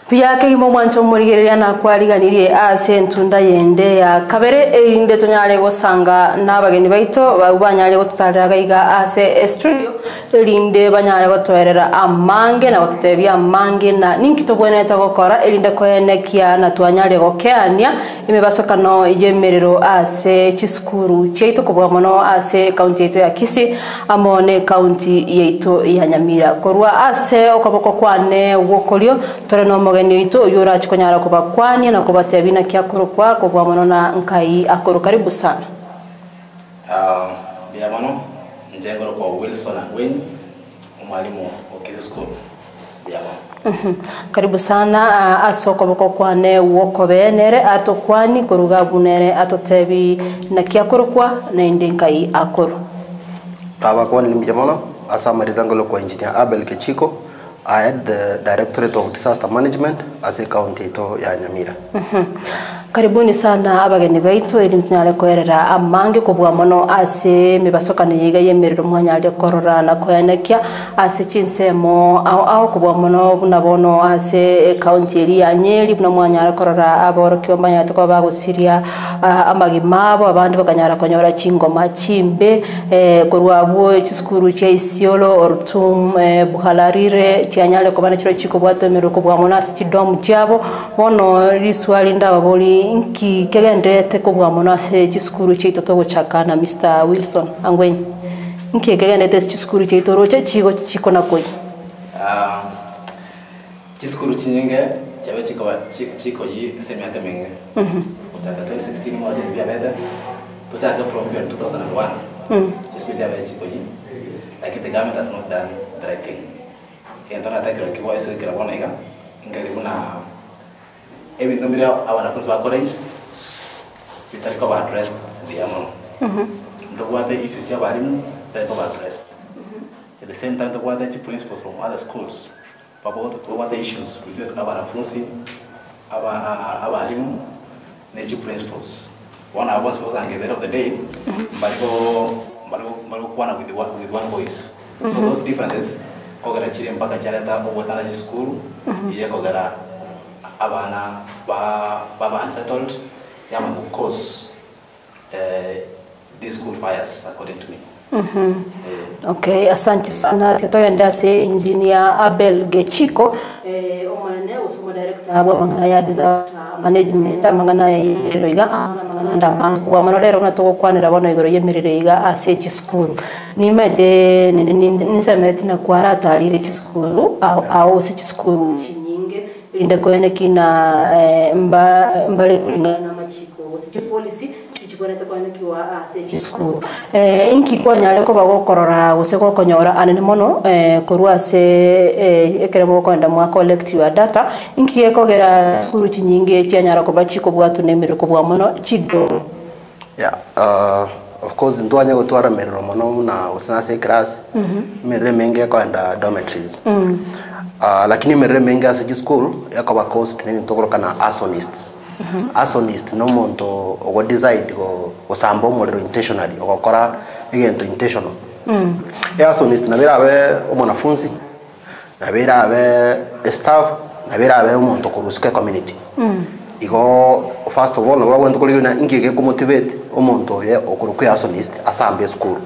Pia kimo mwanzo murigereria na kwariganirie ase ntunda yende ya kabere erinde tonyare gosanga nabageni baito banyare gotutarira gaiga ase studio erinde banyare gotwerera amange na gotutebia amange na ninkito bweneta gokora erinde koenekia na twanyare gokeania imebasokano yemerero ase chisukuru cheito kubwa mono ase county yeito ya Kisii amone county yeito ya Nyamira korwa ase okoboko kwane wokorio tore no mogeni yeito yura chikonyara kubakwani na kubatebina kyakuru kwa kubwa mono na nkai akuru karibu sana bia mono njengoro kwa Wilson Angweni mwalimu wa Kisii School bia mono karibu sana asoko boko kwane wokobenere atokwani kuruga bunere atotebi na kyakuru kwa na indinkai akuru baba kwani limjamono asama ridangolo kwa engineer Abel Kechiko. I had the Directorate of Disaster Management as a county to ya Nyamira. Karibuni sana abageni baitu eri mtunyale koerera amange kubwa mono ase mibasoka niyiga yemerero mwanyale korora na koyanekia ase chinsemo au kubwa mono bunabono ase county eri ya Nyeri buna mwanyale korora aboro kyomba yatoko bagusiria amagimabo abandi bakanyara konyora chingoma chimbe korwabo chisukuru cha Isiolo Ortum Buhalarire cyanyale kobana chiro chiko bwatemero kubwa mono ase chidom cyabo mono riswali ndababoli inki kegendete kubwa mono ase chisukuru cheito to gochakana Mr. Wilson Angweni inki kegendete chisukuru cheito roche chiko na koi chisukuru chinyenge chabe chiko yi semiaka menge utaka 2016 moja bia beta tutaka from 2001 chisukuru chabe chiko yi like the government has not done the right thing kentona takira kiwa ese kira bona iga ngari kuna even though mira wanafunzi wa college vitariko ba address ndio mono ndio wate issues ya walimu vitariko ba address at the same time ndio wate principals from other schools pamoja ndio wate issues with wanafunzi walimu na principals one of us was at the end of the day mbaliko kuwa with one voice so those differences kogera chire mpaka chareta obotana ji school iye kogera abana baba unsettled yama cause these school fires according to me. Okay, asante sana tetoya ndase engineer Abel Kechiko omane usomo director abo mangana ya disaster management mangana yeroiga mangana ndama wa manolero na toko kwanira bono igoro yemerere iga ase chisukuru nimede nisemeti na kwarata ali chisukuru au ase chisukuru chinyinge inde koene kina mbale kulingana machiko ase policy chikorete koene kiwa ase chisukuru inki kwanyale ko bagokorora guseko konyora anene mono korwa ase ekeremo kwenda mwa collective data inki ekogera chisukuru chinyinge cyanyara ko bachiko bwatu nemere ko bwa mono chido of course ndwanya gutwara merero mono na usinase class merere menge kwenda dormitories lakini merere menge ase school yakoba cost nini tokoroka arsonist arsonist no muntu ogo decide go samba umuriro intentionally ogokora igento intentional arsonist na birabe umunafunzi na birabe staff na birabe umuntu kuruske community igo first of all no wagwenda kuligina ingike ku motivate umuntu ye okuruke arsonist asambe school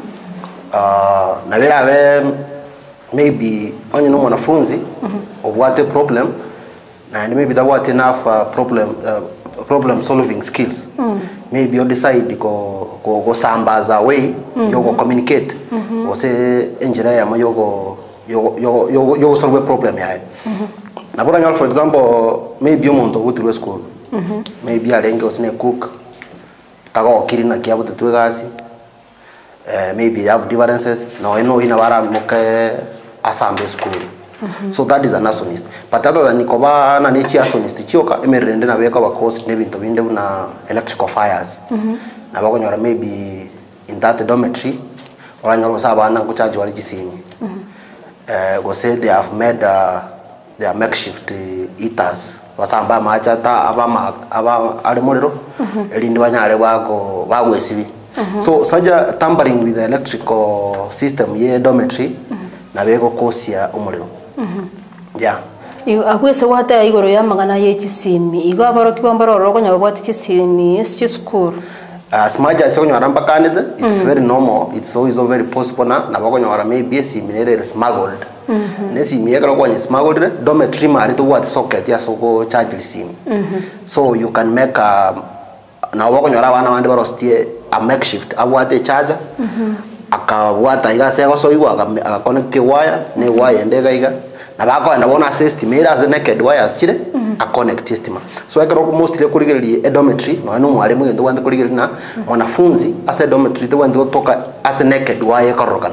na birabe maybe onye no munafunzi obwate problem and maybe that what enough problem solving skills maybe you decide go sambaza way you go communicate go say engineer ma you solve a problem ya na bora for example maybe umuntu utirwe school maybe alenge osine cook tago kirina kiabo tetwegasi maybe you have differences no ina bara moke asambe school. So that is an arsonist. But other than nikoba na nechi arsonist chioka emerende na beka ba cost nebinto binde na electrical fires. Na bakonyora maybe in that dormitory oranyoro sabana kucharge wali kisimi. Go say they have made their makeshift eaters. Wasamba machata aba alemorero elinde banyare bagwesibi. So saja tampering with the electrical system ye dormitory na beko kosia umuriro. Yeah. Akwese wata igoro ya magana ye chisimi. Igo abaro kiwambaro rogo nyabwati chisimi esi school. As much as you are candidate, it's very normal. It's always very possible na bago nyara maybe similar smuggled. Nesi miega kwa ni smuggled dormitory mari to what socket ya soko charge sim. So you can make a na bago nyara wana wande barostie a makeshift awate charger. Akawata iga sego so iwa aka connect wire ne wire ndega iga na bako enda bona system ira as naked wires chire a connect system. So ekero mostly kurigeri a dormitory no anu mwalimu ngendo wande kurigeri na mwanafunzi as a dormitory to wande toka as naked wire korokana.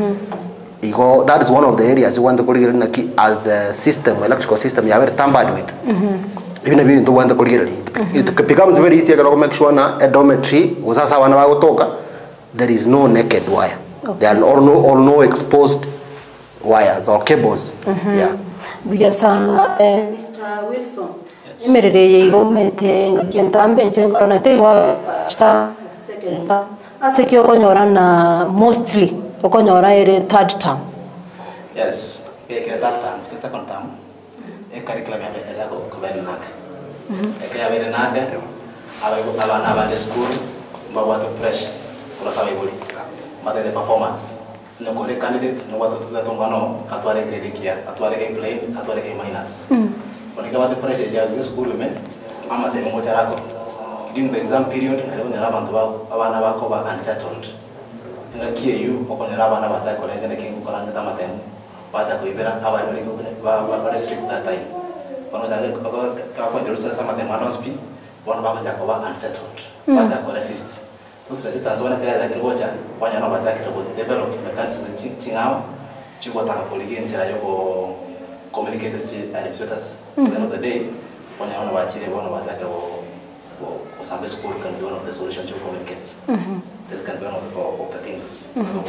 Ego that is one of the areas you want to kurigeri na ki as the system electrical system you have tampered with. Even if you don't want to kurigeri it becomes very easy to make sure na a dormitory usasa wana bagotoka there is no naked wire. Okay. There are all no exposed wires or cables. Yeah. Because Mr. Wilson, imerere igomete ngentambe nchengana tewa cha second asekyo konyora na mostly okonyora ere third term. Yes, third term, second term. Curriculum ya kubeni naka. Ekaya bene naka. Abana school mbawa pressure. Kula sawa ibuli. Mata the performance. No kore candidates no watu tungano atware grade kia, atware A plane, atware A minus. Onika watu pressure ya school men mama te mmoja rako. During the exam period leo nyara bantu abana bako ba unsettled. Nga KU okonyara abana bata kolenge ne kingu kolanga tamatemu. Bata kuibera abana liko ba restrict that time. Kono jaga kwa Jerusalem tamatemu anospi. Wana bako jakoba unsettled. Bata ko resist. Those resistance wana kaya zakiri bocha wanya no bataki ro develop mechanism chingao chiko taka poliki njira yoko communicate with administrators. At the end of the day wanya wana bachire wana bataki ro sambe school can be one of the solutions to communicate. This can be one of the things.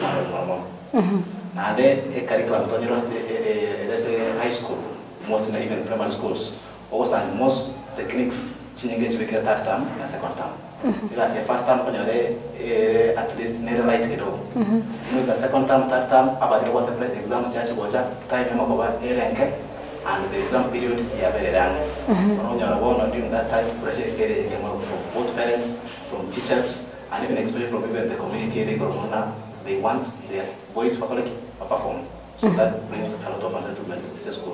Na ade e curriculum to let's say high school, most even primary schools, also most techniques chinyenge chibekira third term na second term. Because the first term konyore at least nere light kidogo. The second term, third term abadi what the exam chache bocha time mo ko erenke and the exam period ya bereranga. Konyora bona during that time pressure ere from both parents, from teachers and even especially from even the community they want their voice faculty to perform. So that brings a lot of entitlements in the school.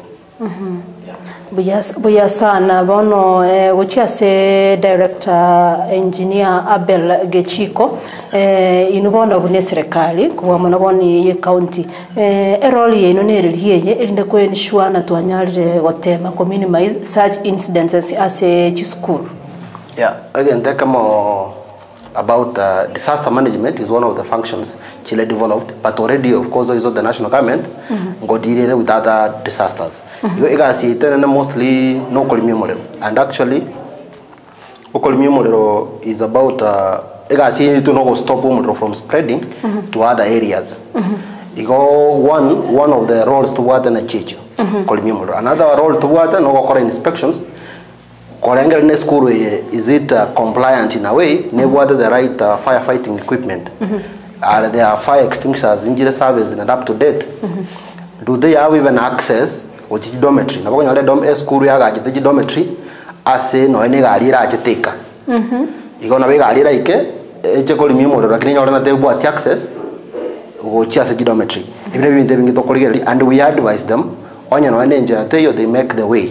Buya sana bono wuchia se director engineer Abel Gechiko inubona bune serikali kuwa monaboni ye county eroli ye inoneriye irinde ko ensure na twanyalire gotema ko minimize such incidences as a school. Yeah, again tekamo about disaster management is one of the functions Chile developed, but already of course is the national government go deal with other disasters. You guys see it mostly no column and actually column model is about you guys see to no stop from spreading to other areas. You go one of the roles to water and change column model. Another role to water no correct inspections. In school, is it compliant in a way? Never the right firefighting equipment? Are there fire extinguishers, injury service, and up to date? Do they have even access to the dormitory? Now, when you let school, you have the dormitory. I say no, any galera take. You gonna be galera ike? Echeko limimu, lakini yona tebu at access. Ugochia se dormitory. Even if they bring it to colleague, and we advise them. Onye no enja teyo they make the way.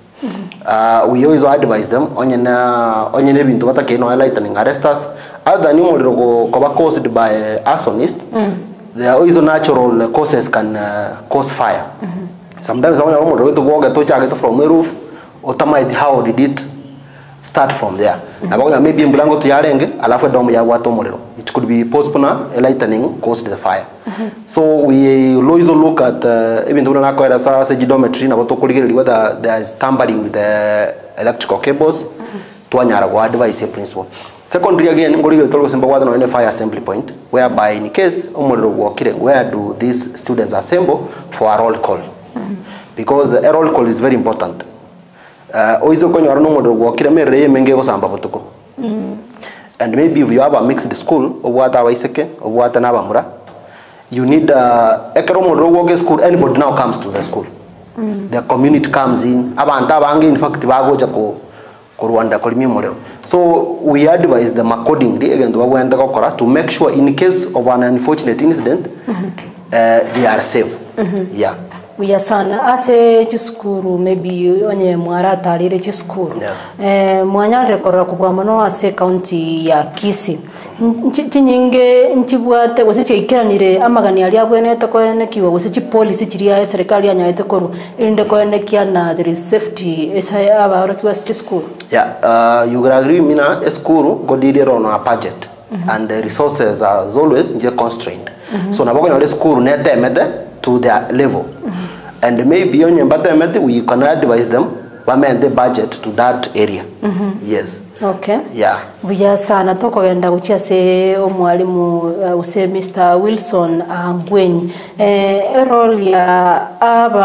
We always advise them onye bintu batake no lightning arresters other than umuriro ko caused by arsonist. There are also natural causes can cause fire. Sometimes when umuriro to walk to charge from a roof automatically how did it start from there. Maybe mlango to yarenge alafu domo ya watu umuriro. It could be postpone a lightning caused the fire. So we always look at even though na kwa sa dormitory na watu kuligiri whether there is tampering with the electrical cables to anyara go advise a principal. Secondly again ngoligi tolo simba wada no fire assembly point whereby in case umuriro wakire where do these students assemble for a roll call. Because a roll call is very important. Oizo konyo no umuriro wakire mere menge go samba botuko. And maybe if you have a mixed school of what waiseke of what nabamura you need ekero mo rogo school anybody now comes to the school the community comes in abantu abange in fact bagoja ko Rwanda kolimi model. So we advise them accordingly again to make sure in case of an unfortunate incident they are safe. Yeah. We are sana ase chiskuru maybe onye mwara tarire chiskuru. Yes. Mwanya rekora kubwa mano ase county ya Kisii. Chinyinge nchibwate wose chikiranire amagani ali abwene takoene kiwa wose chi policy chiria serikali yanyaete koru ilinde koene kiana there is safety esa aba kiwa chiskuru. Yeah, you will agree mina school go did on a budget and the resources are always constrained. So na bako school nete mede to their level. And maybe on your bottom we can advise them amend the budget to that area. Yes. Okay. Yeah. Buya sana toko genda guchia se omwalimu use Mr. Wilson Ngwenyi. Role ya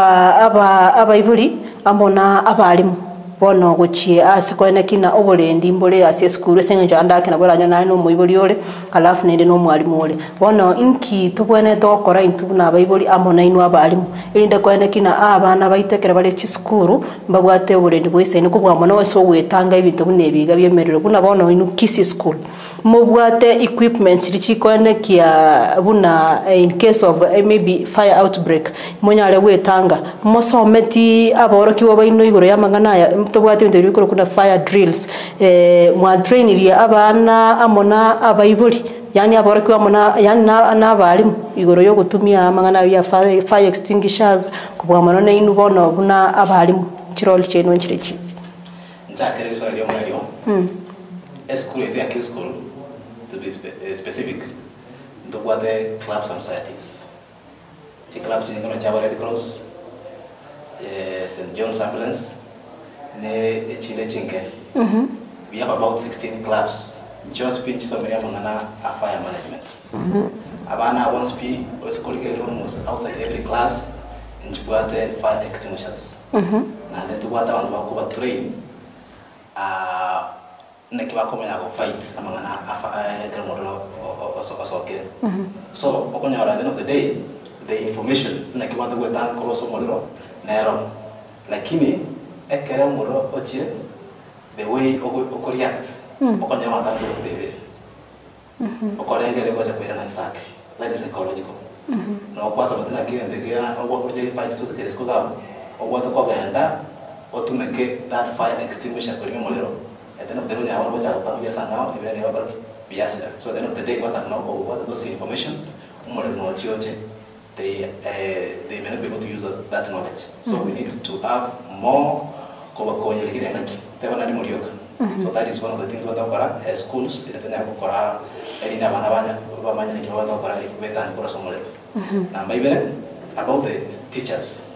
aba ibuli ambona abalimu bono guchie asekoene kina obolendi mbole ase school senga andake na bora nyana no muibuli ole alafu nende no mwalimu ole bono inki tubone tokora intu na baibuli amona inu abalimu ilinde koene kina abana baitekera bale chi school mbagwate obolendi bwese ni kubwa mona wese wetanga ibintu bunebiga byemerero kuna bono inu Kisii school mubwate equipment lichikoene kia buna in case of maybe fire outbreak monyale wetanga mosometi aboroki wabaino igoro yamangana ya tubwate ibintu bikoro kuna fire drills mwa train ria abana amona abaibuli yani aboroki amona yani na abalimu igoro yo gutumia amangana ya fire extinguishers kubwa manone inu bono buna abalimu chirol cheno nchirechi ntakere biswali yo mwayo school ya Kisii school to be specific ndo kwa the clubs and societies the clubs in the Red Cross St. John's Ambulance ne Chile Chinke. We have about 16 clubs just pitch so many amongana a fire management abana one speed was colleague almost outside every class in Chibwate fire extinguishers na then to what one wakuba train nekiba komenya go fight amangana gremodolo osoke so okonya at the end of the day the information nekiba to wetan cross modelo nero lakini ekere modelo ochie the way oko react okonya matanga bebe okorengere gocha kwera na sake that is ecological no kwata matana kiende gera obo project fight so que escoga obo to kogenda otumeke that fire extinguisher kwa modelo at the end of the day, I want to go to now, even never be asked. So, at the end of the day, was not what those information, they may not be able to use that knowledge. So, we need to have more. So, that is one of the things we have schools, about the teachers,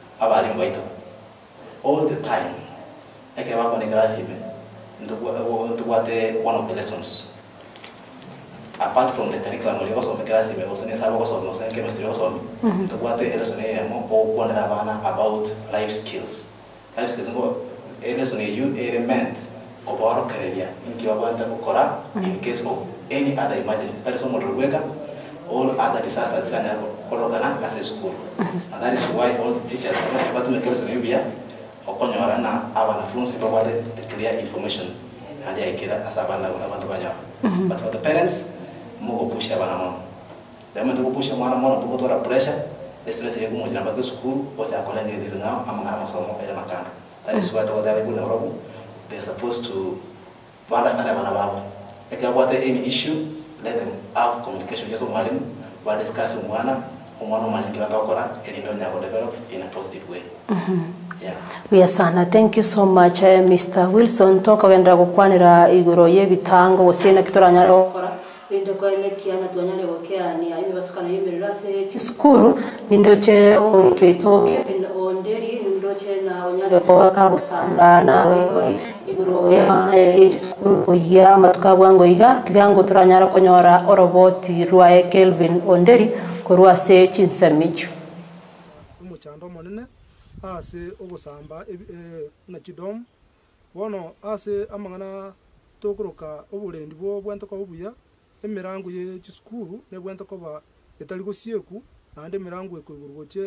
all the time. I came up on the class even. To what one of the lessons. Apart from the curriculum, we also make class also chemistry also. To what the lesson more about life skills. Life skills a lesson you element of our career in Kiwabanta in case of any other emergency. That is all other disasters as a school. And that is why all the teachers are about to make lesson okonyorana abana fluency about the clear information and they kira asabana abantu banya but for the parents mo push abana mo them to push abana mo to go to pressure the stress ye kumo jamba school o cha kola ngi dilu na amanga masomo ila makana that is why to that we know they are supposed to understand abana babo if you have any issue let them have communication just mwalimu wa discuss umwana manya kila tokora ili ndio nyako develop in a positive way. Yeah. We are sana. Thank you so much, Mr. Wilson. Toka wenda kukwanira igoro ye bitango wasena kitora nyaro okora. Lindo kwa elekia na tuanyale wakea ni aimi basuka na ime rirase chiskuru. Lindo che oketo onderi. Lindo che na onyale kwa kabusanga na igoro ye chiskuru kuhia matukabu wango iga. Tigango turanyara konyora oroboti ruae Kelvin onderi. Kurua se chinsemichu. Umuchando monene. Ase ogosamba na chidom wono ase amangana tokoroka obulendi bwo bwento ko buya emirango ye chiskuru ne bwento ko ba etali gosieku ande mirango ekugurwoche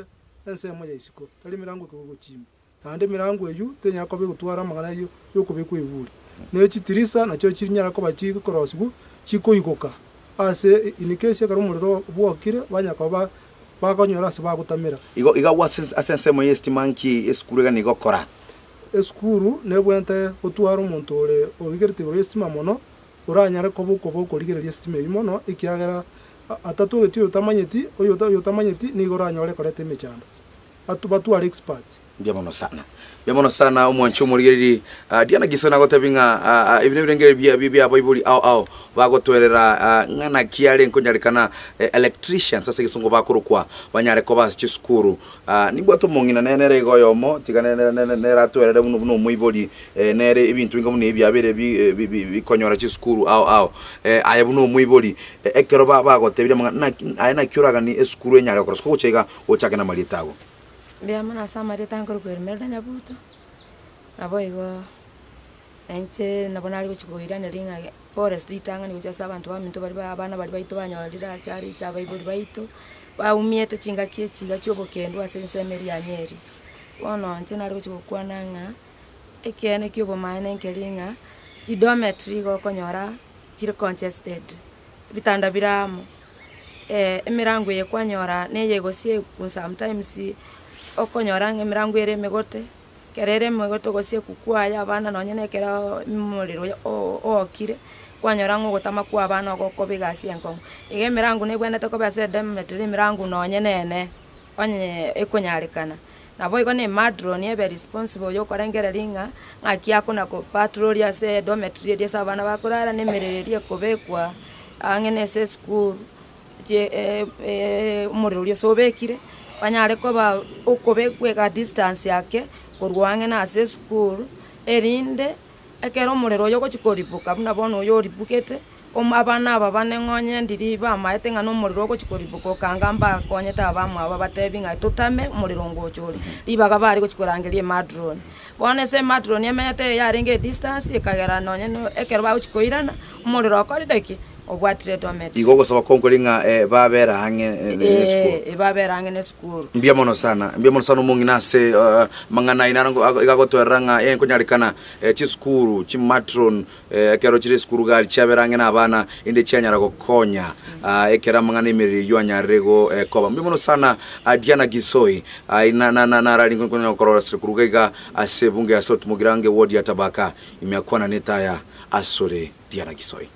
ensemo ya isiko tari mirango ikogochimba nande mirango eyu tenya kobe gutwara amagana yo kubikwa iburi ne chitirisa nacho chirinyara ko bachiko korosigu chikoikoka ase inikesi karo muriro bwokire banyakoba bakonyora ase bagutamira iga wasensemo yestimanki eskurega nigo kora eskuru nebwente gutwara omuntu ore ogigerete ore estima mono uranyara kobo rigereria estima imono ikiagera atatu geti utamanyeti oyo utamanyeti ni goranyore korete mechando batwara expert biamono sana umwancho murigereri Diana Gisona gotebinga ibine birengere bia Bible au bagotwerera ngana kiale nkonyarikana electrician sasa gisongo bakurukwa banyare ko basi skuru nibwo to mongina nenere goyomo tigane nera twerere buno muiboli nere ibintu binga mune byabere bikonyora skuru au aya buno muiboli ekero bagotebira ngana ayina kyuraga ni skuru enyare ko sko chega ochake na malitago biamana samari tankor kwermerda nyabuto naboigo enche nabonari kuchikoira neringa forest litanga ni kuchasa abantu baminto bari abana bari baito banyorira cyari cyaba ibori baito baumiete chinga kiechiga cyobokendo asensemeri ya Nyeri wono nche nari kuchikwananga ekene kyobo maene nkeringa jidometry go konyora chire congested bitanda biramo emirango ye kwanyora neye gosie sometimes okonyora ngemirango ere megote kerere megote gosie kukwaya abana nonyene kera mumuriro okire kwanyora ngo gotama kwa abana gokobigasie nkongo ige mirango nebwendete ko base demetri mirango nonyenene onye ekonyarikana nabo igo ne madron ebe responsible yo korengereringa ngakia kuna ko patrol ya se dormitory ya sabana bakurara nemerererie kobekwa angene se school je umuriro uri sobekire banyare ko ba ukobekwe ka distance yake kurwange na se school erinde ekero umuriro yo gochikoribuka buna bono yo ribukete abana aba banengonye ndiri bamaete ngano umuriro gochikoribuka kangamba konyeta abamwe aba batebinga tutame umuriro ngochori ribaga bari gochikorangerie madron bone se madron yemenyete yarenge distance ikagera nonye ekero ba gochikoirana umuriro akorideki obwatire domet igogo saba konkolinga babera hange school babera hange school mbiamono sana mungina se mangana inarango igagotweranga enkonyarikana chi school chi matron kero chi school gali chaberange na abana inde cyanyara gokonya ekera mangana imeri yanyarego koba mbiamono sana Diana Gisoi na ralingo konya korora sikuruga ase bunge ya Sot Mugirange ward ya Tabaka imekuwa neta ya Asore Diana Gisoi.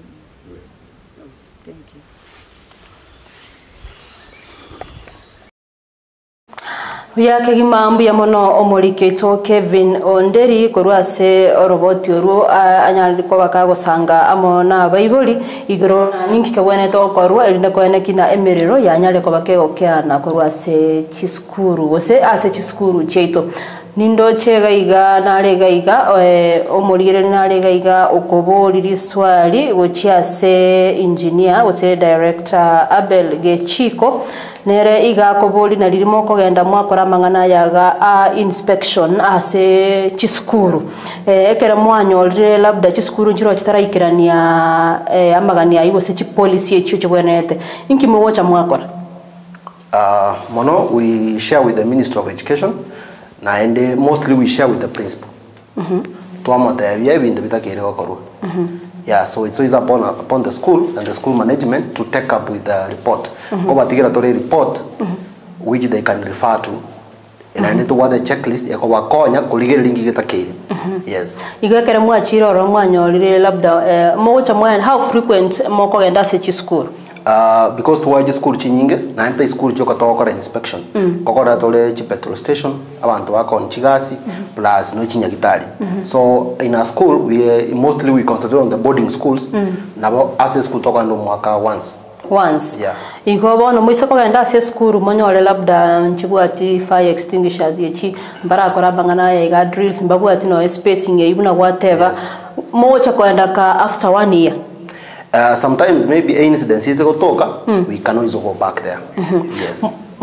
Yake gimambu ya mono omuriketo Kevin Onderi korwase roboti ru anyandiko bakago sanga amona Bible igoro ninki kabone to korwa elinde kwene kina emerero yanyale ko bakego kyana korwase chiskuru wose ase chiskuru cheito nindo chega iga nalega iga omurire nalega iga okoboriri swali gochiase engineer wose director Abel Gechiko nere iga koboli na lirimo kogenda mwakora mangana yaga inspection ase chiskuru ekera mwanyorire labda chiskuru njiro chitaraikirania amagani ayibo se chi policy echo chobwenete inki mwocha mwakora mono we share with the Ministry of Education and mostly we share with the principal tuamata bya bintu bitakere gokorwa yeah, so it's upon the school and the school management to take up with the report. Go batigera to report which they can refer to. And I need to what the checklist ya kwa konya kuligera lingi gitakere. Yes. Igakera mwachiro ro mwanyorire labda mocha mwana how frequent moko genda se school? Because to waje school chinyinge na enta school joka tokora inspection kokora tole chi petrol station abantu bako nchigasi plus no chinyagitari so in our school we mostly concentrate on the boarding schools nabo as school toka ndo mwaka once yeah igobo no mwise ko genda se school monyore labda nchibwati fire extinguishers yechi mbara kora bangana ya iga drills mbabwati no spacing ya ibuna whatever mocha ko enda ka after 1 year. Sometimes maybe incidents is go toka we can always go back there. Yes.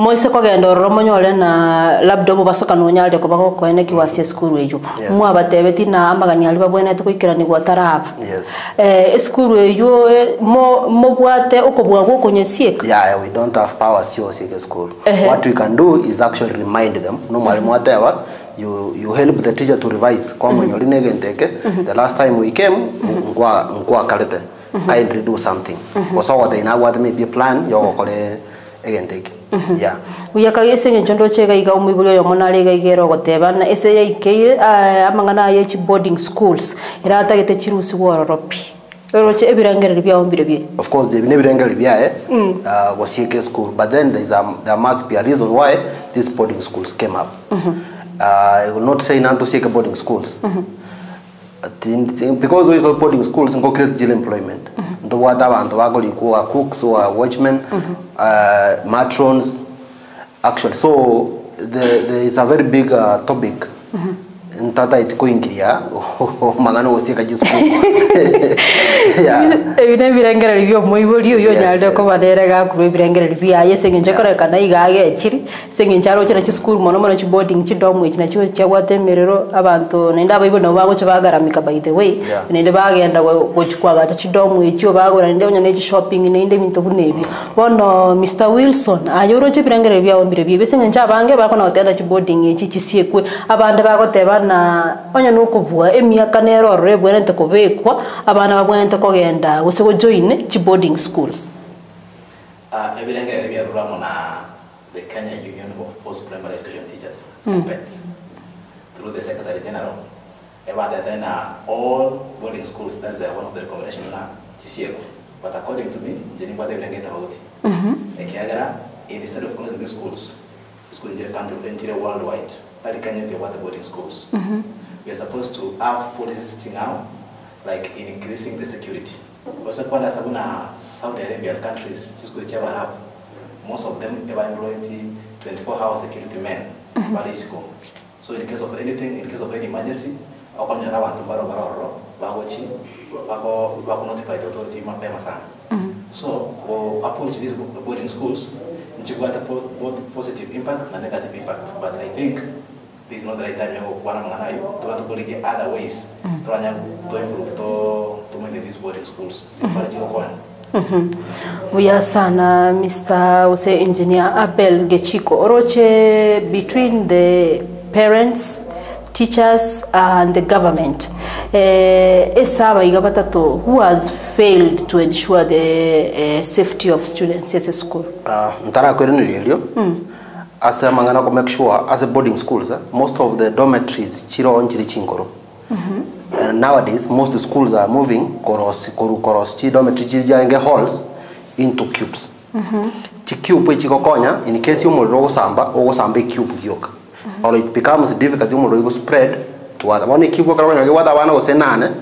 moise kogenda romonyole na labda mubasoka nonyalde kubako koene kiwasie skuru ejo mwa batebeti na amagani ali babwene tukwikira ni gwataraba skuru ejo mo bwate okobwa gukonyesieka. Yeah, we don't have powers to see school. What we can do is actually remind them no mwalimu whatever you help the teacher to revise kwa monyoli negenteke the last time we came ngwa kalete kindly do something because what they now what maybe plan yo kole egenteke. Yeah. Uya kagese nchondo chega iga umibulyo yo monale ga igero goteba na ese yake amangana ya boarding schools irata gete chirusi wororopi. Oroche ebirangere bya ombire bye. Of course the ebirangere bya wasieke school, but then there must be a reason why these boarding schools came up. I will not say nanto sieke boarding schools. Because those are boarding schools and create jail employment. The water abantu bagolikuwa cooks or watchmen, matrons actually. So there is a very big topic. Ntata itikoingiria magano wosieka jisku. Yeah. Ebine birangera libyo moiboli yo nyalde ko badere ga ku birangera libya yese ngenje kore kana igage ekiri sengencharo kira chi school mono mono chi boarding chi domu iki na chi cyawatemerero abantu nenda bayibona bago cyabagaramika by the way nende bagenda gochikwaga chi domu iki bagora nende onya chi shopping nende bintu bunebi bono Mr Wilson ayoro chi birangera libya ombire bye bese ngencha bange bakona otenda chi boarding iki chisiekwe abande bagoteba na onya nukubwa emiaka nero rebwene tekobekwa abana babwene tekogenda gusego join chi boarding schools. Ebirengere bya ruramo na the Kenya Union of Post Primary Education Teachers through the Secretary General about then all boarding schools. That's one of the recommendation na TCO. But according to me, jeni kwa ebirengere about ekiagara instead of closing the schools, school in the country worldwide. But Kenya be what the boarding schools. We are supposed to have policies sitting out, like in increasing the security. Also, when Saudi Arabian countries, most of them have employed 24-hour security men. So in case of anything, in case of any emergency, notify the authority. So for approach these boarding schools, it's got both positive impact and negative impact. But I think this is not the right time to want to get other ways to improve to make these boarding schools. We are sana Mr. Ose Engineer Abel Gechiko Oroche between the parents, teachers and the government. Esaba igabatato who has failed to ensure the safety of students at school. Ntara kwerenili elio. As a mangana ko make sure as a boarding schools, most of the dormitories chiro onchiri chinkoro. And nowadays most of the schools are moving koros chi dormitory chijange halls into cubes. Chi cube chiko konya in case you mulro samba cube gyoka. Or it becomes difficult you spread to other one cube what one was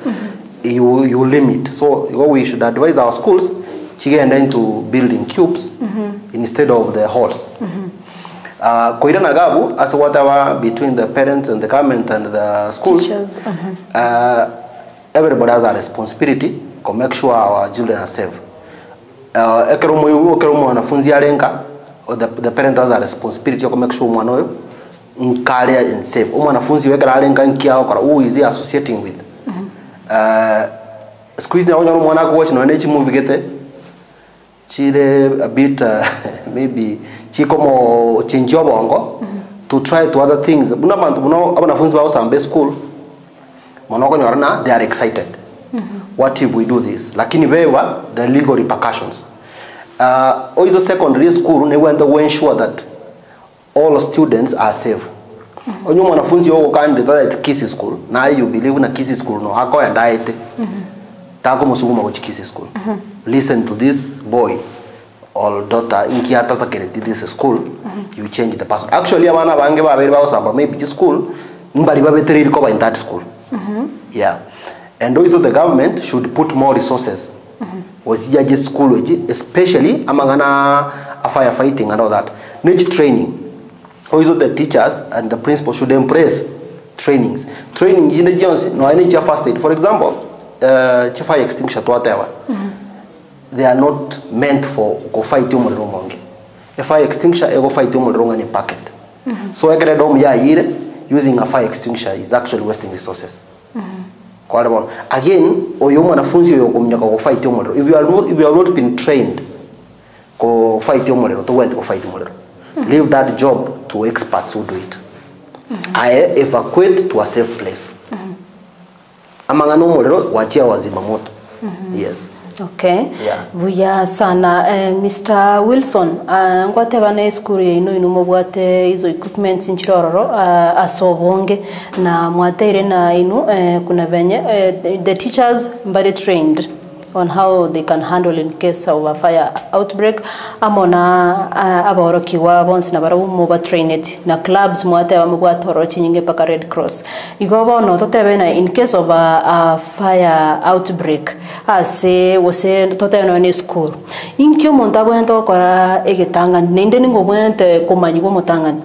you limit. So what we should advise our schools chigenda into building cubes instead of the halls. Koira nagabu as whatever between the parents and the government and the schools. Teachers, everybody has a responsibility to make sure our children are safe. Ekerumu wanafunzi alenga, the parent has a responsibility to make sure mwanoyo nkale and safe. Wanafunzi wekera alenga nkiao kwa who is he associating with. Squeeze na mwana kuwatch na nechi movie gete. Chile a bit maybe chikomo chinjo bongo to try to other things. Buna bantu buno abanafunzi ba usambe school monoko nyorana they are excited. What if we do this? Lakini bewa the legal repercussions. Also secondary school ne went to ensure that all students are safe. Onyo mwanafunzi wako kandi that Kisi school na you believe na Kisi school no hako ya diet. Tako musuguma ko Kisi school. Listen to this boy or daughter in kiata takere this school, you change the person. Actually abana bange ba beri ba osamba maybe this school mbali ba betri liko in that school. Yeah. And also the government should put more resources. Was just school especially amangana firefighting and all that. Need training. Also the teachers and the principal should embrace trainings. Training in the Jones no any first aid. For example, fire extinguisher to whatever. They are not meant for go fight umuriro monge. a fire extinguisher ego fight umuliro ngani packet so egere dom ya yire using a fire extinguisher is actually wasting resources kwa lebon again oyo mwanafunzi oyo kumnyaka ko fight umuliro if you have not been trained ko fight umuliro to went ko fight umuliro leave that job to experts who do it I evacuate to a safe place amangano umuliro wachia wazima moto yes. Okay. Yeah. Buya sana Mr. Wilson ngwate bana school ino ino mubwate hizo equipments inchirororo asobonge na mwatere na ino kuna venye the teachers very trained on how they can handle in case of a fire outbreak amona aborokiwa bonse na barabu muba trained na clubs mwate bamubwatoro chinyinge paka Red Cross igobo no totebe na in case of a fire outbreak ase wose totebe no ni school inkyo monta bwento kora egetanga nende ningo bwente komanyigo motangani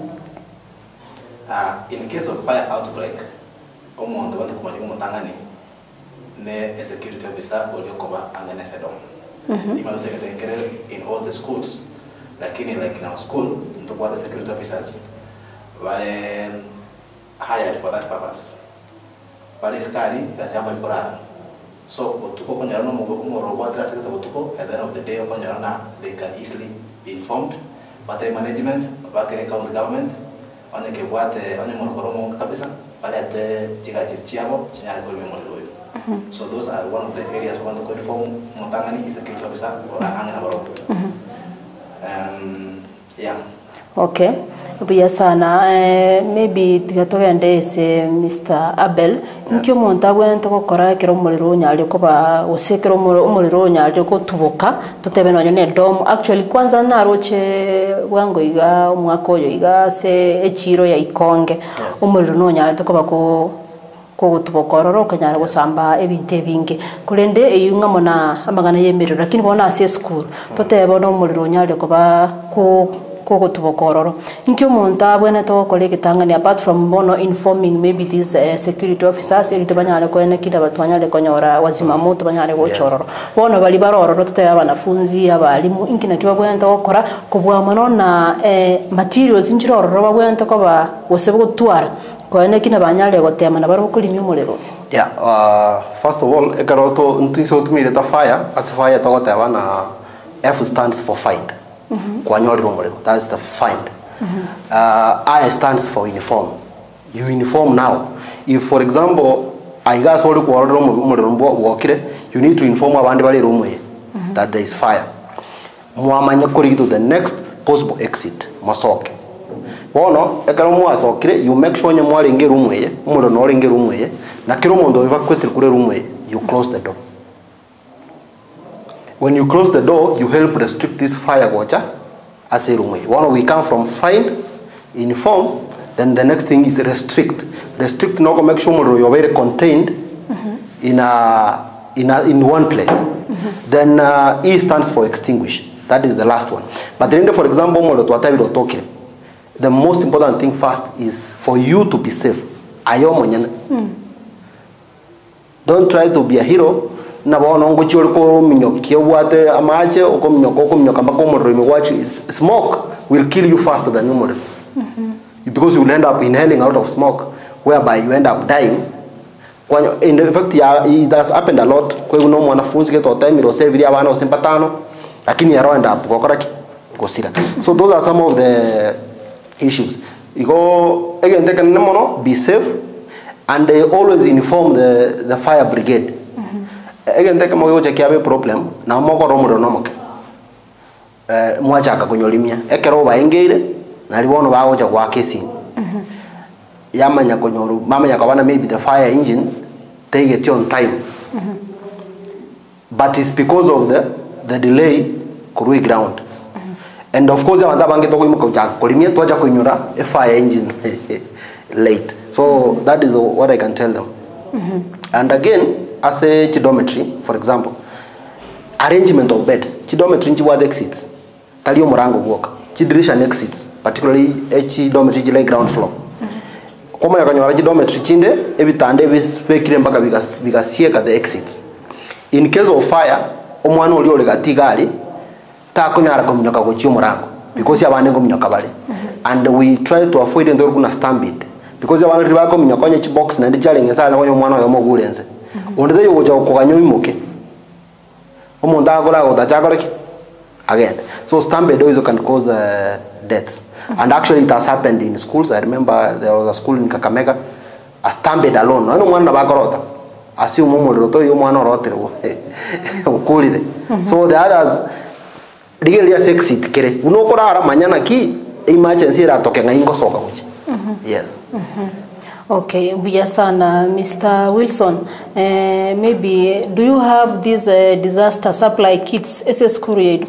in case of fire outbreak omonto bwente komanyigo motangani ne a security officer oliokoba angenesedo imalo secretary in all the schools lakini like in our school ntokuwa the security officers wale hired for that purpose wale skari lazima ikorana so otuko konyarana mugoko wa class secretary otuko at the end of the day konyarana they can easily be informed but the management bakere county government oneke bwate onye morokoromo kabisa wale ate chiabo chinyale kolme molero. So those are one of the areas we want to confirm Motangani is a security officer or Angana Barob. Yeah. Okay. Buya sana maybe tigatoga ndese Mr. Abel nkyo montabwe ntoko kora kero muliro nyali ko ba osekero muliro nyali ko tuboka totebe no nyone dom actually kwanza naroche wango iga umwako yo iga se echiro ya ikonge umuliro no nyali to ko bako ko tubokororo kanyara gusamba ebinte binge kurende eyunga mona amagana yemerero lakini bona ase school totebe no muliro nyali ko ba ko tubokororo nkyo monta bwene to kolege tangani apart from bono informing maybe these security officers eri tebanyale ko ene kida batwanyale konyora wazima moto banyale gochororo bono bali baroro tete abanafunzi abalimu inkina kiba bwene to kokora kubwa mono na materials injiroro babwene to ko ba wosebe gutwara ko ene kina banyale gotema na baro kulimi umulero. Yeah, first of all ekaroto ntiso tumire ta fire as fire to goteba na F stands for find. That's the find. I stands for uniform. You uniform now. If, for example, I got all the you need to inform that there is fire. To the next possible exit. You make sure you close the door. When you close the door, you help restrict this fire watcher as a room. One we come from find, inform, then the next thing is restrict. Restrict no make sure you're very contained in one place. Then E stands for extinguish. That is the last one. But then, for example, the most important thing first is for you to be safe. Don't try to be a hero. Na bono ngochoro ko minyokia wate amache oko minyoko mbako moro watch smoke will kill you faster than you because you will end up inhaling out of smoke whereby you end up dying. In fact it has happened a lot kwa uno mwanafunzi geto time ro save ya bana osempatano lakini yaro end up gokoraki gosira. So those are some of the issues. Iko again take mono be safe and they always inform the fire brigade. Again, take mo yoje kiabe problem na moko romuro nomoke mwachaka kunyolimia ekero baengere na libono bagoja kwa kesi yamanya konyoru mama yakabana maybe the fire engine take it on time but it's because of the delay kurui ground and of course abanda bange to kuimuka kulimia twaja kunyura a fire engine late. So that is what I can tell them. And again, as a chidometry, for example, arrangement of beds. Chidometry njiwa exits. Talio morango walk. Chidirisha exits, particularly chidometry jile ground floor. Koma yakanyora chidometry chinde ebitande bispekire mpaka bigasieka the exits. In case of fire, omwana oli ole gatigari ta kunyara komnyoka gochi morango. because abane ngominyoka bale and we try to avoid ndo kuna stampede because abane ribako minyokonye chi box na ndi challenge sana konyo mwana yo mogulenze onde yo goja koganyo imoke omuntu agora utachakora ki again. So stampede also can cause deaths. And actually it has happened in schools. I remember there was a school in Kakamega, a stampede alone. I don't want to back assume you so the others really succeed kere unokora manyana ki emergency ra tokenga ingosoka uchi. Yes. Okay, Buyasana, Mr. Wilson, maybe do you have these disaster supply kits SS Courier?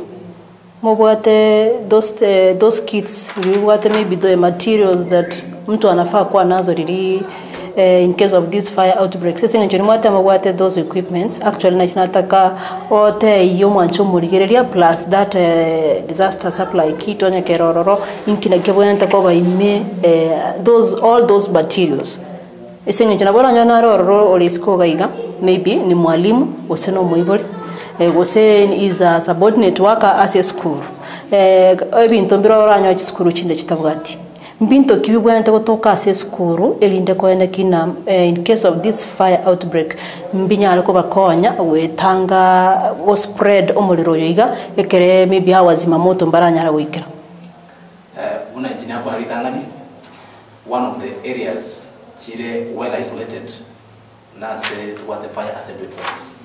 Those kits, maybe the materials that mtu anafaa kuwa nazo really in case of this fire outbreak. Sisi nchini mwate mwate those equipments. Actually nachinataka ote yomancho murigereria plus that disaster supply kit onye kerororo inkina kebonenta kwa ime all those materials. Sisi nchini bora nyona rororo olisko gaiga maybe ni mwalimu oseno muibori. Gose is a subordinate worker as a school. Ebinto mbiro oranyo school chinde chitabwati. Mbinto kibibwente gotoka as a school elinde koene kina in case of this fire outbreak mbinyale ko bakonya wetanga go spread omuliro yoiga ekere maybe awazima moto mbaranyara wikira. Una engineer kwa litangani one of the areas chire well isolated na se to what the fire assembly points.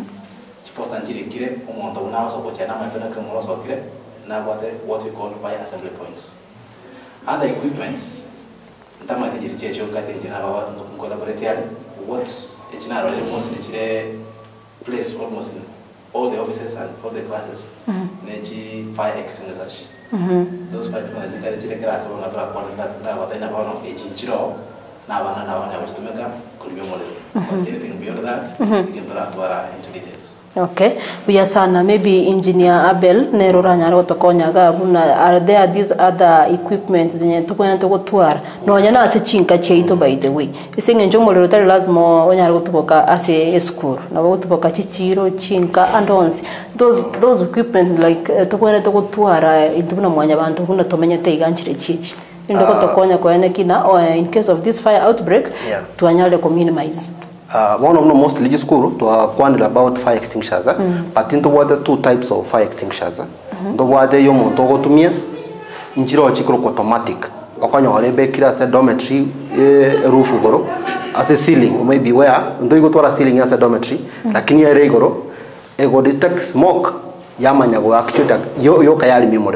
First and kire umuntu unawo sokochana mapena kumulo sokire na what we call fire assembly points. Other equipments ndama njiri checho kati njina bawa collaborate what ejina really mostly chire place almost in all the offices and all the classes. Neji fire extinguishers. Those fire extinguishers chire class wana toa kwa na wataina bawa ejinchiro na wana wachitumeka kulibyo molelo. Anything beyond that, we can talk into details. Okay, we are sana maybe engineer Abel nerora nyaro tokonyaga buna are there these other equipment zenye tukwena tokotwara no nyana ase chinka cheito by the way isenge njomolero tali lazima onyara gotuboka ase school na gotuboka chichiro chinka and ons those equipments like tukwena tokotwara intubuna mwanya bantu kuna tomenya teiganchire chichi indoko tokonya koene kina in case of this fire outbreak tuanyale ko minimize. One of the most religious school to quandle about fire extinguishers, but into what two types of fire extinguishers. The water you want to go to me, injiro chikro automatic. Okanyo lebe kira se dormitory roof goro as a ceiling or maybe where ndo you go to a ceiling as a dormitory, lakini ya regoro ego detect smoke yamanya go actually yo kayali memory.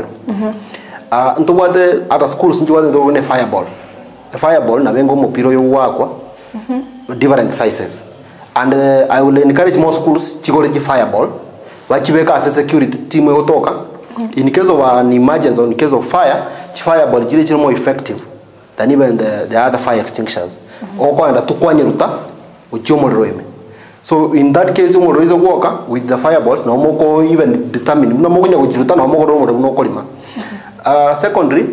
Into what other schools into what the fireball. A fireball na vengo mopiro yo wakwa. Different sizes, and I will encourage more schools chigole fireball wachibeka as a security team yotoka in case of an emergency or in case of fire fireball is more effective than even the other fire extinguishers okwanda tukwanyiruta uchomolroime. So in that case umoro is worker with the fireballs no moko even determine no moko nya kujiruta no moko romo no kolima. Secondary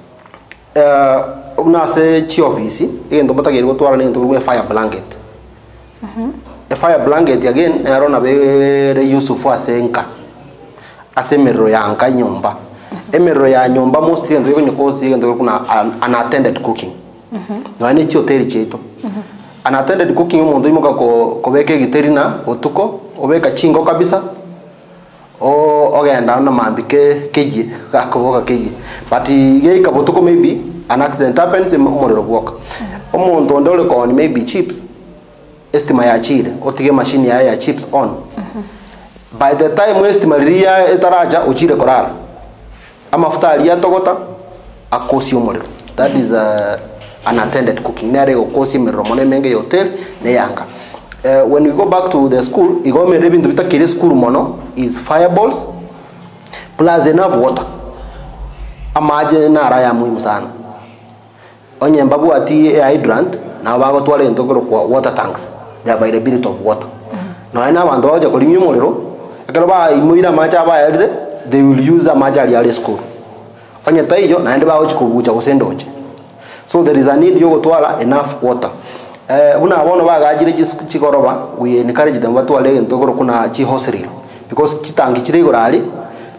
una se chi office endo batagere go twara nento go fire blanket. A fire blanket again erona be Yusuf asenka asemero yanka nyomba emero ya nyomba mostly endo go nyokozi endo kuna unattended cooking no ani chi hotel cheto unattended cooking umuntu imoka ko beke giterina otuko obeka chingo kabisa ogenda na mambike keji akoboka keji but ye kabotuko maybe an accident happens in umuriro bwoka umuntu ndole ko maybe chips estima ya chire otige machine ya chips on by the time estima ria etaraja uchire korara amafuta alia togota akosi umuriro. That is unattended cooking nare okosi miromone menge hotel ne yanga. When we go back to the school igome rebindu bitakire school mono is fireballs plus enough water amaje na raya muhimu sana onye mbabu ati hydrant na bago twale ndogoro kwa water tanks the availability of water no ina bantu baje kulimya umuriro akero ba imuira macha ba elde they will use a majali ya school onye taiyo na ndi bawo chikubucha kusendoje. So there is a need yo gutwala enough water. Una abono bagajire chikoroba we encourage them batwale ndogoro kuna chi hospital because chitangi chire gorali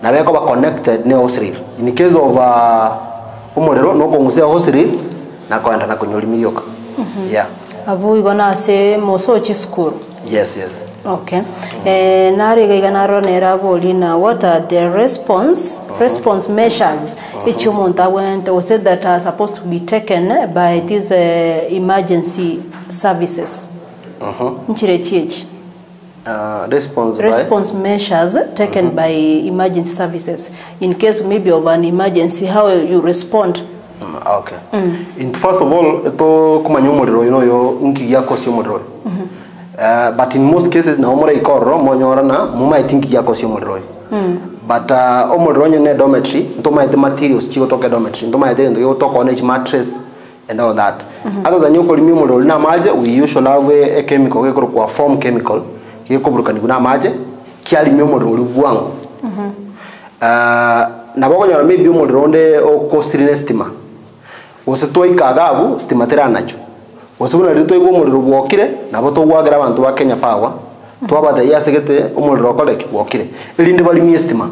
na beko ba connected ne hostel in case of umuriro no kongusea hostel na kwenda na kunyoli milioka yeah abu igona se mosochi school yes okay nari gaigana ronera bolina what are the response measures which you went or said that are supposed to be taken by these emergency services nchire chiech response measures taken by emergency services in case maybe of an emergency, how you respond. Okay. In first of all, to kumanyumuriro yo nki yako sio muriro. But in most cases na omora ikoro monyora na muma itinki yako sio muriro. But omuriro ne dormitory ntoma ite materials chigo toke dormitory ntoma ite ndo to connect mattress and all that. Other than you kolimi muriro na maje, we usually have a chemical we kwa form chemical yekobruka niguna maje kiali muriro bwangu. Na bako nyora maybe muriro nde o costly stima. Ositoi kagabu stima tera nacho. Osibuna rito igo muriro bwokire nabo to gwagira abantu ba Kenya Power. Twabata yasegete umuriro koleke bwokire. Elinde bali mi stima.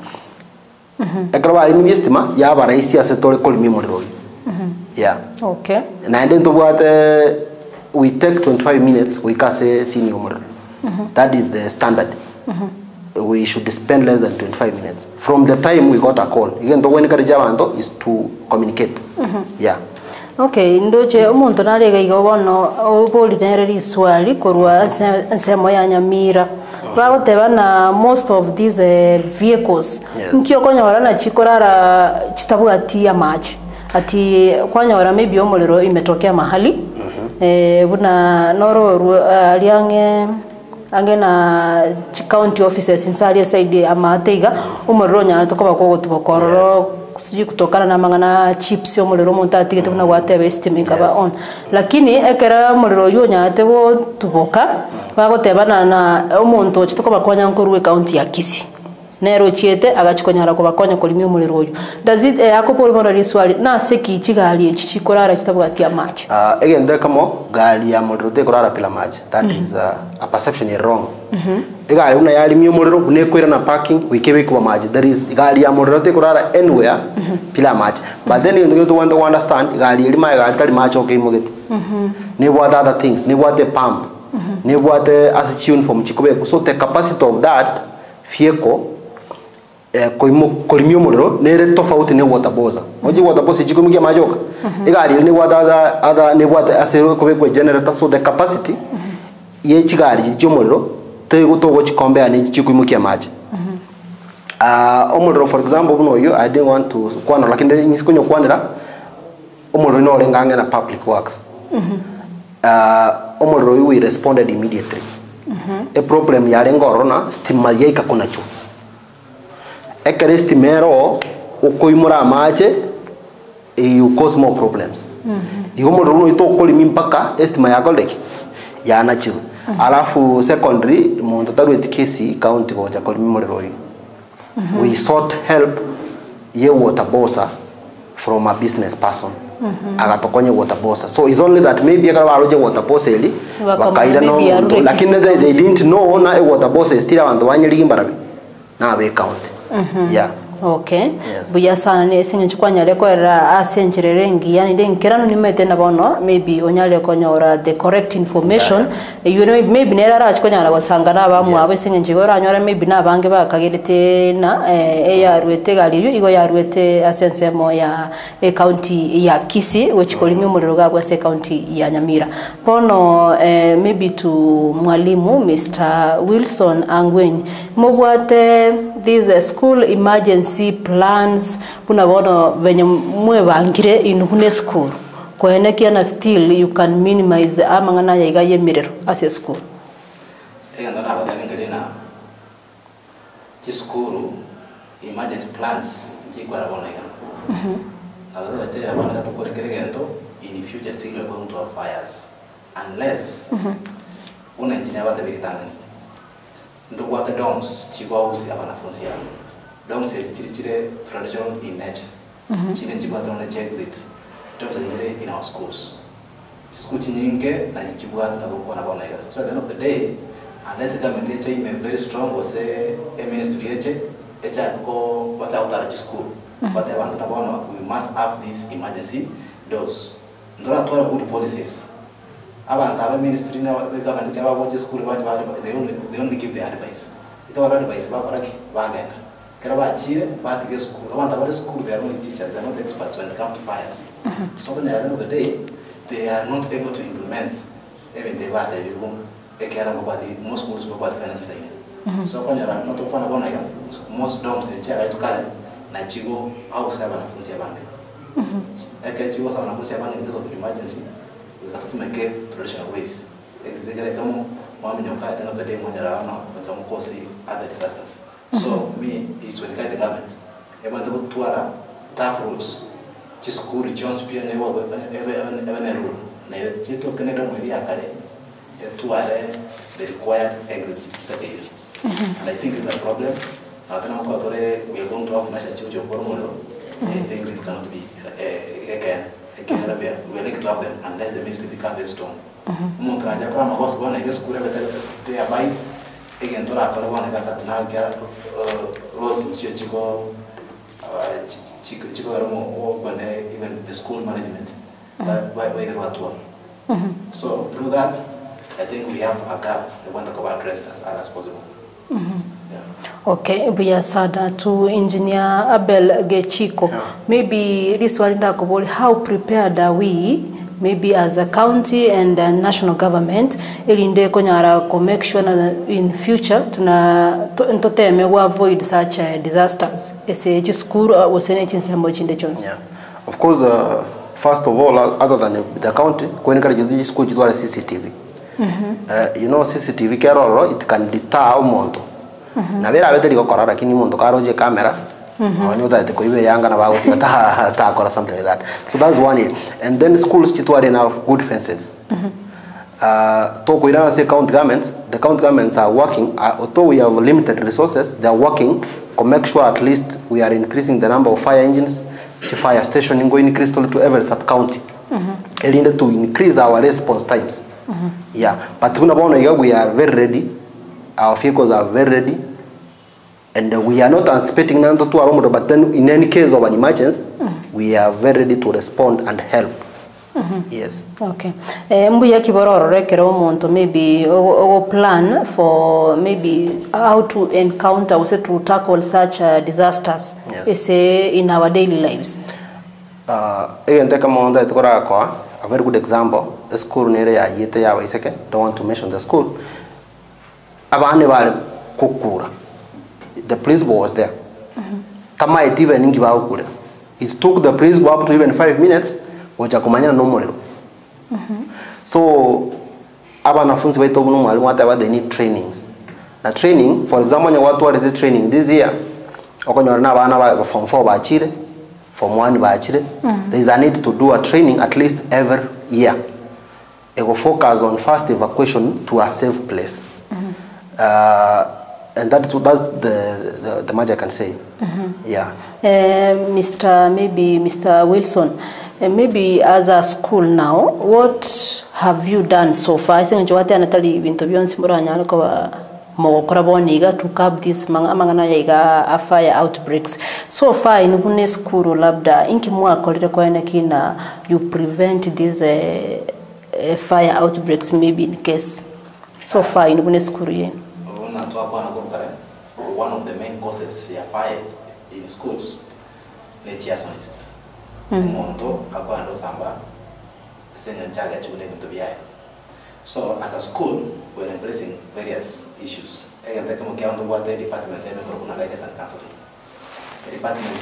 Ekra bali mi stima ya baraisi asetore kolimi muriro. Yeah. Okay. Na then to what we take 25 minutes we can say senior muriro. That is the standard. We should spend less than 25 minutes from the time we got a call. Again, the when kajabanto is to communicate. Yeah. Okay, ndoche umuntu narega igobono obolinere swali korwa nsemo ya Nyamira. Bagoteba na most of these vehicles. Nkyo konyora na chikorara chitabwatia maji. Ati kwanyora maybe omuliro imetokea mahali. Buna noro aliange angena county offices inside side amateiga umuriro nya tokoba ko tubokororo siji kutokana na mangana chips umuriro montate tuna gwatebe estimate kaba on lakini ekera umuriro yo nya tego tuboka bagotebana na umuntu chitokoba konya nkorwe county ya Kisii nero chiete agachikonyara ko bakonya kolimi umuriro uyu does it akoporo bona riswali na seki chigali chikorara chitabwatia match again there kamo gali ya muriro te korara pila match that is a perception is wrong gali una yali mi umuriro ne kwira na parking wikebe kwa match there is gali ya muriro te korara anywhere pila match but then you want to understand gali elima gali tali match okay mugeti ne what other things ne what the pump ne what as tune from chikobe so the capacity of that vehicle kolimi umuriro nere tofauti ne water boza oji water boza chikomigia majoka igari ne wada ne wada asero kobekwe generator so the capacity ye chigari chomuriro tego togo chikombe ne chikomigia maji umuriro for example buno yo I didn't want to kwana lakini nisikonyo kwanira umuriro no lengange na public works umuriro we responded immediately a problem ya lengoro na stima yeika konacho estimero ukoimura mache you cause more problems igomo runo ito kolimi mpaka estima yako leki ya nachiru alafu secondary muntu tarwet kesi county ko ja kolimi muriro we sought help ye water bossa from a business person agatokonye water bossa so it's only that maybe akara waroje water bossa eli wakaira no lakini they didn't know na a water bossa is still abantu wanyeli mbarabi na we county yeah. Okay. Yes. Buya sana ni esinge chikwanya leko era asenjererengi yani ndenkirano nimete na bono maybe onyale konyora the correct information you know maybe nera ra chikwanya la wasangana abamu abo esinge njigora nyora maybe na bange bakagerete na yarwete galiyo igo yarwete asensemo ya county ya Kisii which kolimi umuriro gabwa se county ya Nyamira bono maybe to mwalimu Mr. Wilson Angwenyi mobwate these school emergency plans puna bono venye mwe bangire inhune school kohenekia na still you can minimize amangana yaiga yemirero as a school enda na batangelina ti school emergency plans jikwara bona ya na tera bana to korekerento in future still we are going to have fires unless una engineer wa tabitana ndo kwa the domes chigwa usi abanafunzi yao domes chirichire traditional in nature chine chigwa tona exit domes are in our schools school nyingi na chigwa na kwa na bona so at the end of the day unless the government is very strong or say a ministry echa ko wata utara school wata want na bono we must have these emergency doors ndora to good policies abantu aba ministry na government chaba watch school watch they only give the advice ito wala advice ba baraki bagenda kera ba chire ba tige school abantu aba school they are only teachers they are not experts when it comes to fires so when at the end of the day they are not able to implement even the what they will ekera mabati most schools mabati kana sasa so kwa nyara not ofana bona ya most dorms chira itu kale na chigo au saba na funzi banki chigo saba na funzi banki in case of emergency to make traditional ways exigere kama mami nyoka tena today mmoja raona kama kosi other disasters so me is when the government ebanda kutuara tough rules chiskuri Jones pia ne wabo even rule na chito Canada mwili akale tuare the required exit strategy and I think it's a problem na tena kwa tole we are going to have measures to for model I think this cannot be again we like to have them unless the ministry become very strong. Montraja kwa magos bona hiyo skule betea bai again tora kwa bona kasa na kya los chico romo when even the school management by watu. So through that I think we have a gap we want to cover address as early as possible. Okay, we are sada to Engineer Abel Gechiko. Maybe this one how prepared are we, maybe as a county and a national government, ilinde konyara ko make sure in future tuna ntoteme we avoid such disasters. Ese school was any chance chinde Jones. Yeah. Of course, first of all, other than the county, when you school you are CCTV. You know CCTV keroro it can deter umuntu. Na vera abete liko korara kini umuntu karoje camera. Wanyota ite koibe yanga na bago ta kora something like that. So that's one. And then schools chitware now good fences. To kuirana say county governments, the county governments are working although we have limited resources, they are working to make sure at least we are increasing the number of fire engines, the fire station in going increase to every sub county. And to increase our response times. Yeah, but we are very ready. Our vehicles are very ready, and we are not anticipating none to our but then in any case of an emergency, we are very ready to respond and help. Yes. Okay. Mbuya kibororo rekero monto maybe o plan for maybe how to encounter or to tackle such disasters. Yes. In our daily lives. Again, take a moment a very good example. The school near Yete ya Waiseke. Don't want to mention the school. Abane wale kukura. The principal was there. Tama etive ningi ba ukure. It took the principal up to even 5 minutes. Wacha kumanya no molero. So abanafunzi baito no mwalimu whatever they need trainings. Na training, for example, when watu wale training this year, okonyora na bana from 4 bachire, from 1 bachire. There is a need to do a training at least every year. It will focus on first evacuation to a safe place. And that's the much I can say. Yeah. Mr. Wilson, maybe as a school now, what have you done so far? I think what Natalie interview to curb this fire outbreaks. So far in Bune school labda inki mwako kina you prevent these fire outbreaks maybe in case. So far in Bune school one of the main causes of fire in schools is arsonists. So as a school, we're embracing various issues. The department guidance and counseling. The department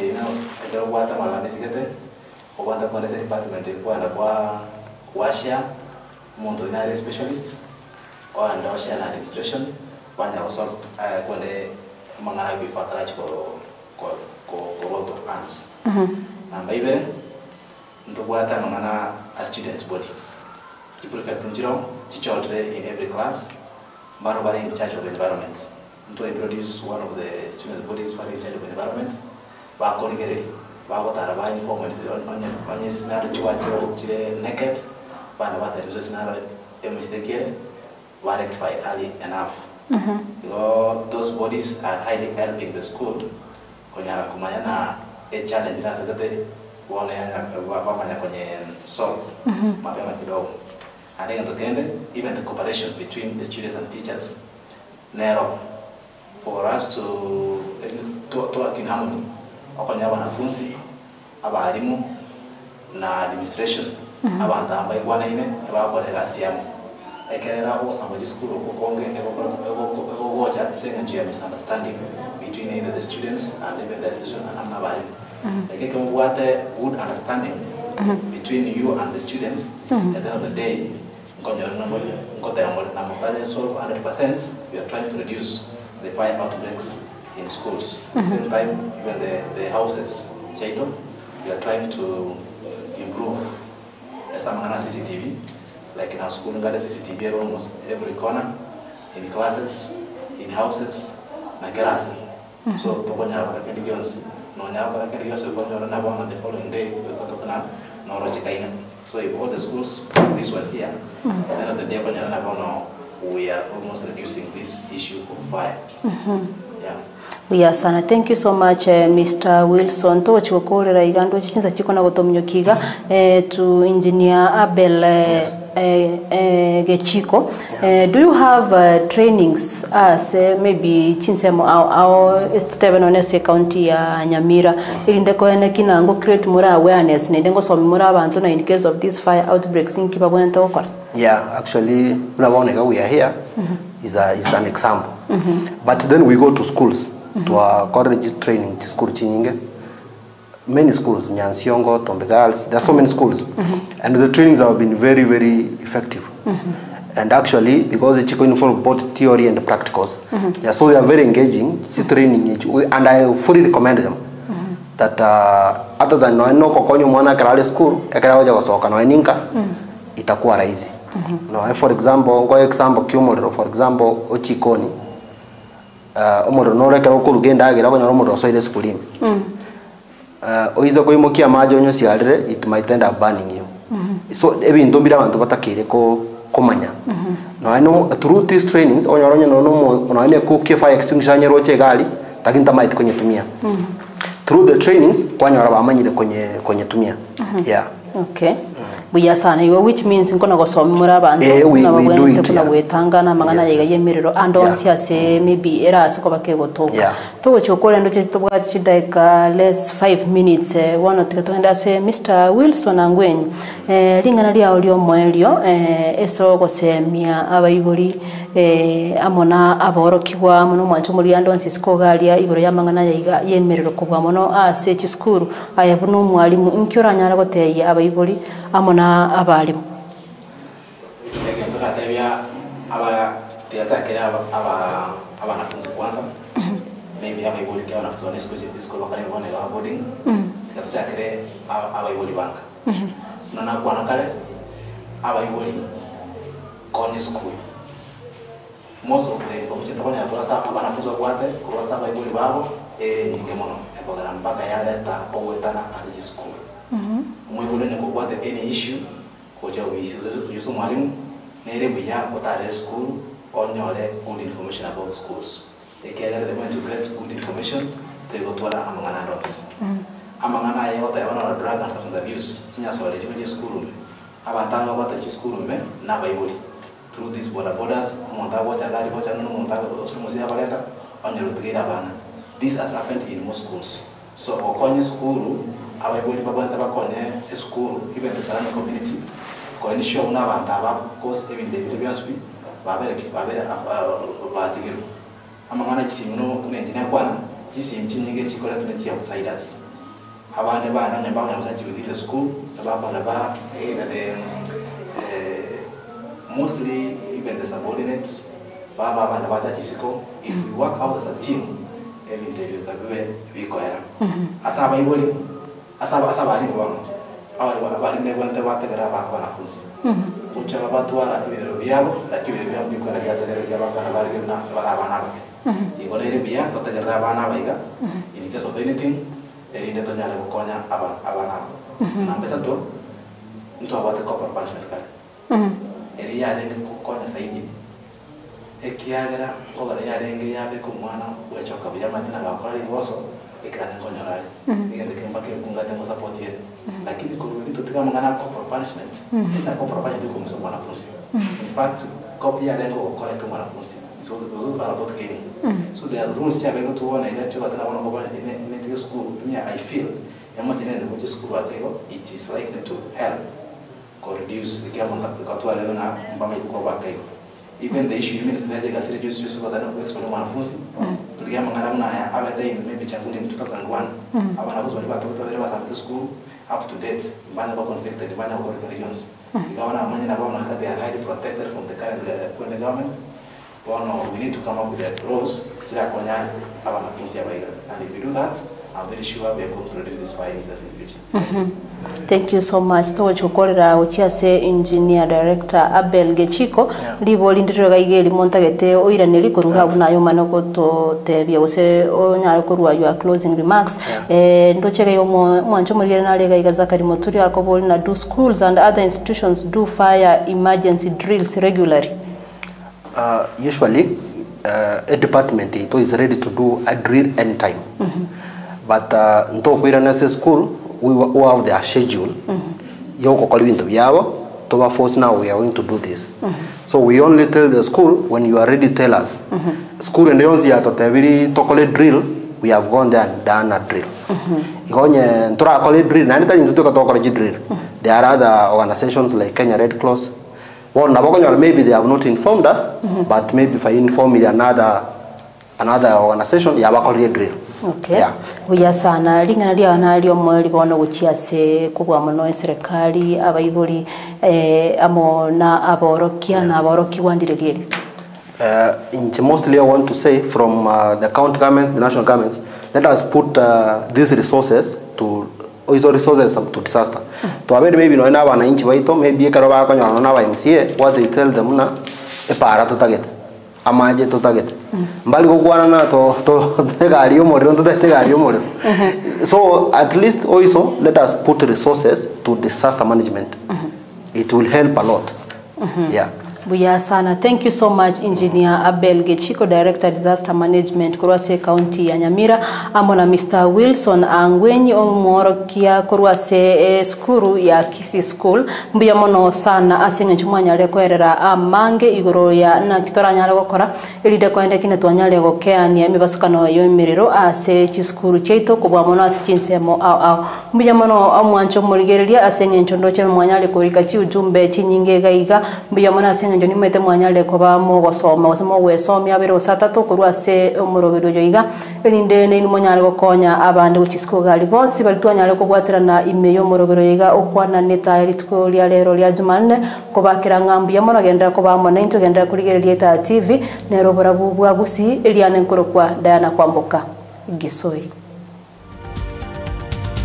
department specialists or administration. One also mangana bifatra ko ants. Na maybe ntubuata mangana a student's body. The prefect children in every class, Barobari in charge of the environment. To introduce one of the student bodies for in charge of the environment, Bakonigeri, Bawatara, informal on his scenario naked, Banabata is a scenario a mistake here, rectified early enough. Those bodies are highly helping the school konyara kumanya na challenge na sagate kuona wamanya kwenye solve mapema kidogo. And then tukende even the cooperation between the students and teachers narrow for us to work in harmony. Okonya wanafunzi abalimu na administration abantu ambaye gwana ine abakorera siamu ekera ho samaji school ko konge ego goja isenga njia misunderstanding between either the students and even the education and abalimu like can what a good understanding between you and the students at the end of the day solve 100%. We are trying to reduce the fire outbreaks in schools. At the same time, even the houses, Chaito, we are trying to improve some CCTV. Like in our school, we got a CCTV at almost every corner, in classes, in houses, and class. So, to go now, the following day, we go to Canada, so if all the schools do this one here, at the end of the day, we are almost reducing this issue of fire. Yeah. Yes, and thank you so much, Mr. Wilson. To chikokolera igando chichinza chiko na gotomnyokiga to Engineer Abel Gechiko. Do you have trainings as maybe chinsemo au estebe no nese county ya Nyamira ilindeko ene kinango create more awareness ne ndengo somi more abantu na in case of these fire outbreaks in kiba kwenta okora? Yeah, actually we are here is an example. But then we go to schools to our college training school chinyinge. Many schools, Nyansiongo, Tombe Girls, there are so many schools. And the trainings have been very, very effective. And actually, because the Chiko involve both theory and the practicals, yeah, so they are very engaging, training, and I fully recommend them. That other than no kokonyo mwana karale school, ekarawaja wasoka no eninka, itakuwa rahisi. No, for example, Kyomodoro, for example, Ochikoni, Omodoro no rekera okulugenda agira konyora omodoro soire school ime. Oiza koimokia majo onyo siarire, it might end up banning you. So ebintu mbira abantu batakire ko komanya. No, I know through these trainings onyora no ane ko fire extinguisher nyero chegali takinta might kwenye tumia. Through the trainings kwanyora bamanyire kwenye tumia. Yeah. Okay. Buya sana yo, which means nkona gosoma muri abantu nabagwente kuna wetangana mangana yega yemerero and on siase maybe era asiko bakegotoka to chokole ndo chitobwa chidaika less 5 minutes one tukatenda se Mr. Wilson Angwenyi lingana lya olio moelio eso gosemia abayibuli amona aborokibwa muno mwancho muri ando nsisiko galia igoro yamangana yega yemerero kubwa muno ase chiskuru ayabuno mwalimu inkyora nyara goteye abayibuli amona abalimu tukatebya tiatakira abanafunzi kwanza maybe abayibuli kwa wanafunzi school wakale bone wa boarding tutakire abayibuli banka nana kwana kale abayibuli konye school most of the information tukone atwasa abanafunzi kwate kurasa abayibuli babo nyinge mono ekogera mpaka yaleta owetana as school mwibule ne kukwate any issue koja wisi yuso mwalimu nere buya kotare school onyole good information about schools they get to get good information they go to amangana dos amangana yota yana drug and substance abuse sinya sore chimeje school abantanga bata chi school me na bayibuli through these borders monta wacha gari wacha no monta osumusi abaleta onyolo tugira bana. This has happened in most schools. So okonye school abayibuli babanta bakonye school even the surrounding community ko show una banta ba cause even the previous week babere batigiru amangana chisimno kuna engineer kwana chisimchi nyinge chikola tunechi outsiders abane bana ne bana mzachi within the school baba na ba the mostly even the subordinates baba bana bacha chisiko if we work out as a team every day we go era asa bayibuli asaba ni bwana abali ne kwanta bategera bakwana kusi ucha babatwara ibiro byabo lakini ibiro byabo bikora byatera byabakana bali na barabana bake igolere bya totegera bana baiga in case of anything erinde tonyale kukonya abana na pesa to mtu abate kwa punishment kale eri yale kukonya saidi ekiagera ogara yale nge yabe kumwana wechoka byamatina bakora liboso ikirana konyorari igende kimba kungate mo support yere lakini kurudi tutika mangana corporal punishment na corporal punishment ko mso mwanafunzi in fact copy ya lengo correct mwanafunzi so those are about killing so there are rules ya bego tuona ile tu hata wana kwa in school mia I feel emotion in the school atego it is likely to help or reduce the amount of katwa leo na mbama iko kwa kayo even the issue minister naje kasi reduce use of that expo na wanafunzi tulikia mangana na ya abadai maybe chakuni 2001 aba na bozo walipa wale wa school up to date mbana kwa conflicted mbana kwa religions ikawa na amani na bao na they are highly protected from the current government. We need to come up with the rules to and if we do that, I'm very sure we are going to reduce this violence in the future. Thank you so much. Tochokorera uchiase engineer director Abel Gechiko libo lindirega igeli montagete oiraneri koruga bunayo manoko to tebia ose onyare korwa your closing remarks ndochega yo mwancho murigere nalega igazakari moturi akoboli na do schools and other institutions do fire emergency drills regularly. Usually, a department is ready to do a drill anytime. But in school, we have their schedule. To force now we are going to do this. So we only tell the school when you are ready, tell us. School and every drill, we have gone there and done a drill. There are other organizations like Kenya Red Cross. Well, maybe they have not informed us, but maybe if I inform another organization, you have a drill. Okay. Yeah. We are sana lingana dia analio mweli bono uchiase kubwa mono serikali abaibuli amo na aborokia na aboroki wandirelieli. Mostly I want to say from the county governments, the national governments, let us put these resources to disaster. To avoid maybe no na wananchi waito maybe karoba kwa na wa MCA what they tell them na e para to target amaje to target mbali kokwana na to tegari omorero to tegari omorero. So at least also let us put resources to disaster management. It will help a lot. Yeah. Buya sana. Thank you so much Engineer Abel Gechiko, Director Disaster Management Kurwase County ya Nyamira. Amona Mr. Wilson Angwenyi omworokia Kurwase skuru ya Kisi School. Mbuya mono sana asinga chumanya leko erera amange igoro ya na kitora nyale gokora elide kwende kine twanyale gokea ni emibasukano yo imiriro ase chiskuru cheito kubwa mono asichinsemo au mbuya mono amwancho muligereria asenga nchondo che mwanyale korika chi ujumbe chinyinge gaiga mbuya mono asenga njoni mete mwanyale ko ba mo gosoma wasemo wesomya abero satatu kurwase omurobero yoiga elinde ne mwanyale gokonya abande uchisko gali bonsi balitwanyale ko bwaterana imeyo omurobero yoiga okwana neta elitko lya lero lya Jumanne ko bakira ngambu ya mono genda ko ba mona into genda kuligereria ta TV ne robora bubwa gusi eliane nkoro kwa Diana Kwamboka Gisoi.